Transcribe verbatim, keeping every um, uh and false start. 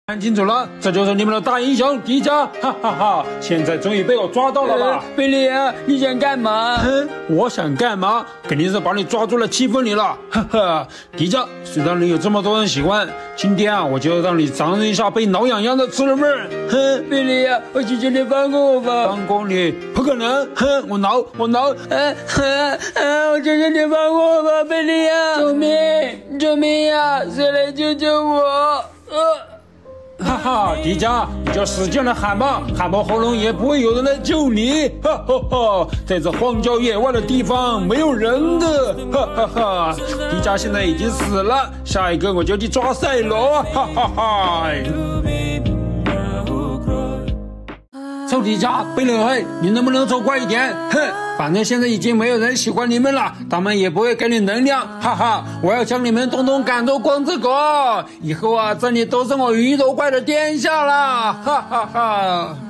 看清楚了，这就是你们的大英雄迪迦，哈哈哈！现在终于被我抓到了吧？ 呃、贝利亚，你想干嘛？ 哼，我想干嘛？肯定是把你抓住了，欺负你了，哈哈！迪迦，虽然你有这么多人喜欢，今天啊，我就让你尝试一下被挠痒痒的吃了味儿。哼， 贝利亚，我求求你放过我吧！ 放过你？不可能！哼，我挠，我挠！ 啊啊啊！我求求你放过我吧，贝利亚！救命！救命呀！谁来救救我？呃。 哈哈，迪迦，你就使劲的喊吧，喊破喉咙也不会有人来救你。哈哈哈，在这荒郊野外的地方没有人的。哈哈哈，迪迦现在已经死了，下一个我就去抓赛罗。哈哈哈。臭迪迦，贝勒黑，你能不能走快一点？哼，反正现在已经没有人喜欢你们了，他们也不会给你能量。哈哈，我要将你们统统赶走光之国，以后啊，这里都是我鱼头怪的天下了。哈哈哈。